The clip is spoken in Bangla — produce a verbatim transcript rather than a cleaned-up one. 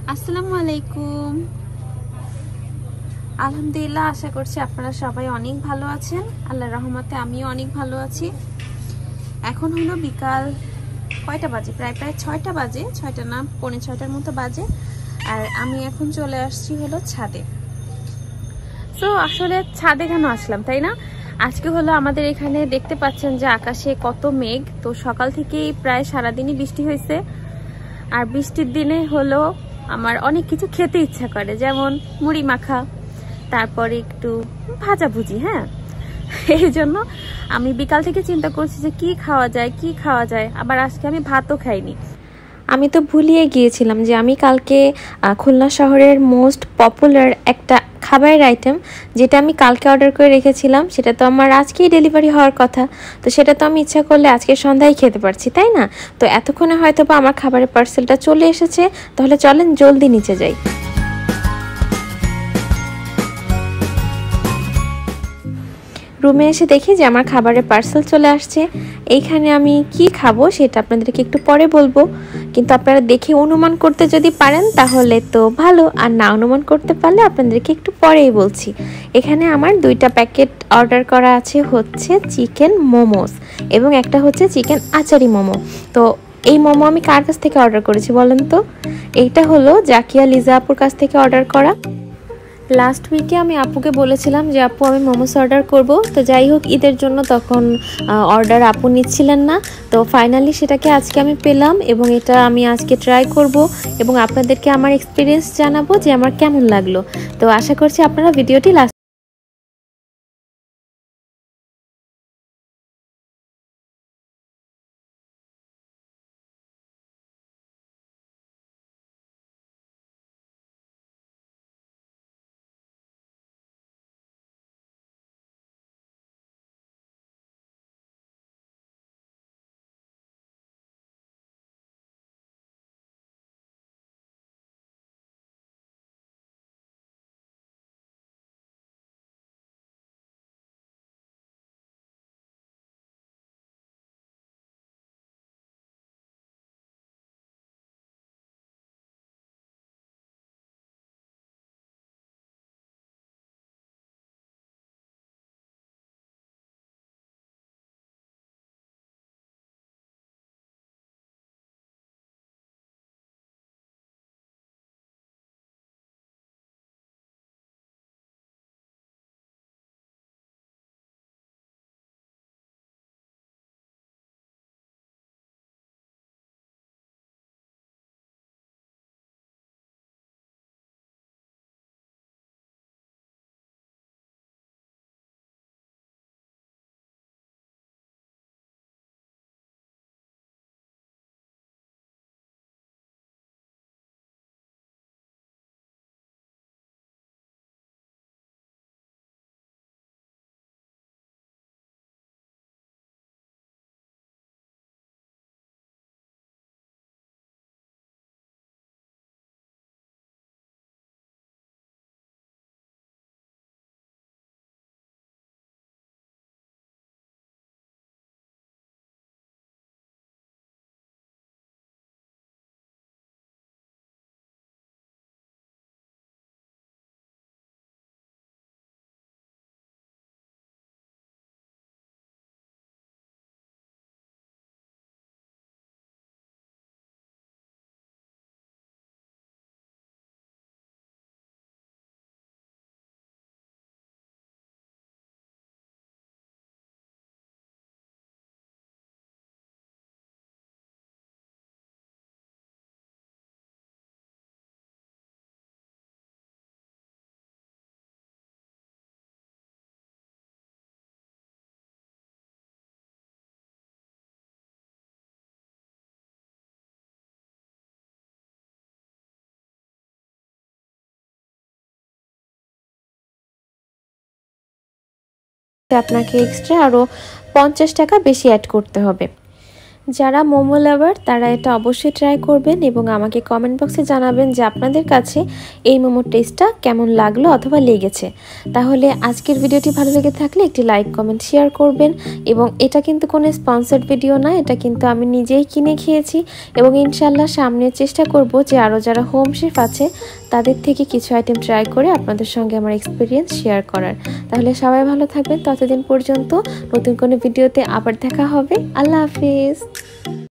আসসালামু আলাইকুম। আলহামদুলিল্লাহ, আশা করছি আপনারা সবাই অনেক ভালো আছেন। আল্লাহর রহমতে আমিও অনেক ভালো আছি। এখন হলো বিকাল কয়টা বাজে, প্রায় প্রায় ছয়টা বাজে, ছয়টা না পৌনে ছয়টার মতো বাজে। আর আমি এখন চলে আসছি হলো ছাদে। তো আসলে ছাদে কেন আসলাম তাই না, আজকে হলো আমাদের এখানে দেখতে পাচ্ছেন যে আকাশে কত মেঘ। তো সকাল থেকেই প্রায় সারাদিনই বৃষ্টি হয়েছে। আর বৃষ্টির দিনে হলো আমার অনেক কিছু খেতে ইচ্ছা করে, যেমন মুড়ি মাখা, তারপরে একটু ভাজাভুজি। হ্যাঁ, এই জন্য আমি বিকাল থেকে চিন্তা করছি যে কি খাওয়া যায় কি খাওয়া যায়। আবার আজকে আমি ভাতও খাইনি। আমি তো ভুলিয়ে গিয়েছিলাম যে আমি কালকে খুলনা শহরের মোস্ট পপুলার একটা খাবারের আইটেম, যেটা আমি কালকে অর্ডার করে রেখেছিলাম, সেটা তো আমার আজকেই ডেলিভারি হওয়ার কথা। তো সেটা তো আমি ইচ্ছা করলে আজকে সন্ধ্যায় খেতে পারছি, তাই না? তো এতক্ষণে হয়তো বা আমার খাবারের পার্সেলটা চলে এসেছে। তাহলে চলেন জলদি নিচে যাই। রুমে এসে দেখি যে আমার খাবারের পার্সেল চলে আসছে। এইখানে আমি কি খাবো সেটা আপনাদেরকে একটু পরে বলবো, কিন্তু আপনারা দেখে অনুমান করতে যদি পারেন তাহলে তো ভালো, আর না অনুমান করতে পারলে আপনাদেরকে একটু পরেই বলছি। এখানে আমার দুইটা প্যাকেট অর্ডার করা আছে, হচ্ছে চিকেন মোমোস এবং একটা হচ্ছে চিকেন আচারি মোমো। তো এই মোমো আমি কার কাছ থেকে অর্ডার করেছি বলেন তো? এইটা হলো জাকিয়া লিজা আপুর কাছ থেকে অর্ডার করা। লাস্ট উইকে আমি আপুকে বলেছিলাম যে আপু আমি মোমোস অর্ডার করব। তো যাই হোক, ঈদের জন্য তখন অর্ডার আপু নিচ্ছিলেন না। তো ফাইনালি সেটাকে আজকে আমি পেলাম এবং এটা আমি আজকে ট্রাই করব এবং আপনাদেরকে আমার এক্সপিরিয়েন্স জানাবো যে আমার কেমন লাগলো। তো আশা করছি আপনারা ভিডিওটি লাস্ট আপনাকে এক্সট্রা আরও পঞ্চাশ টাকা বেশি অ্যাড করতে হবে। যারা মোমো লাভার তারা এটা অবশ্যই ট্রাই করবেন এবং আমাকে কমেন্ট বক্সে জানাবেন যে আপনাদের কাছে এই মোমোর টেস্টটা কেমন লাগলো অথবা লেগেছে। তাহলে আজকের ভিডিওটি ভালো লেগে থাকলে একটি লাইক কমেন্ট শেয়ার করবেন। এবং এটা কিন্তু কোনো স্পন্সর্ড ভিডিও না, এটা কিন্তু আমি নিজেই কিনে খেয়েছি এবং ইনশাল্লাহ সামনে চেষ্টা করব যে আরও যারা হোম শেফ আছে তাদের থেকে কিছু আইটেম ট্রাই করে আপনাদের সঙ্গে আমার এক্সপিরিয়েন্স শেয়ার করার। তাহলে সবাই ভালো থাকবেন, ততদিন পর্যন্ত নতুন কোনো ভিডিওতে আবার দেখা হবে। আল্লাহ হাফিজ।